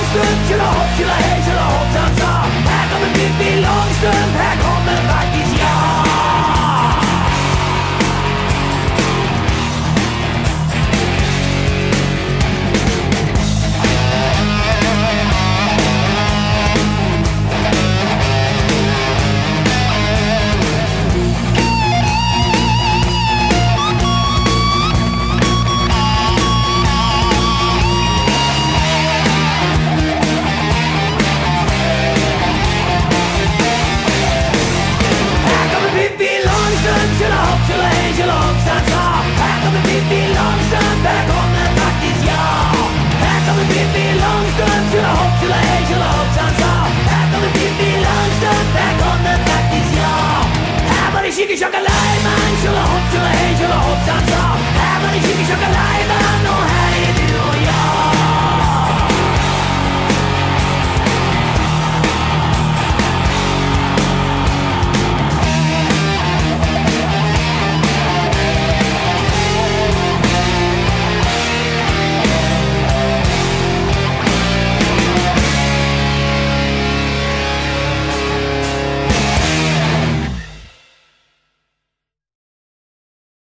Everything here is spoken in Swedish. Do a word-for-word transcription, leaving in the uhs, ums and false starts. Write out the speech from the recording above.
Långstrump, tjolahopp, tjolahej, tjolahoppsan-sa. Här kommer Pippi Långstrump, här kommer faktiskt jag. Tjolahopp, tjolahej, tjolahoppsan-sa. Här kommer Pippi Långstrump, här kommer faktiskt jag. Här kommer Pippi Långstrump, tjolahopp, tjolahej, tjolahoppsan-sa. Här kommer Pippi Långstrump, här kommer faktiskt jag. Här var det tjugo tjocka